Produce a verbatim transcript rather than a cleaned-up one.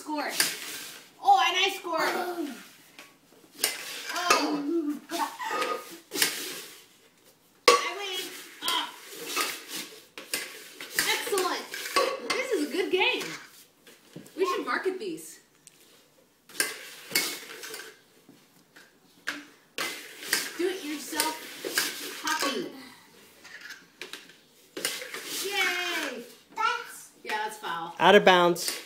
scored. Oh, and I scored. Oh. I win. Oh. Excellent. This is a good game. We should market these. Do it yourself hockey. Yay. That's. Yeah, that's foul. Out of bounds.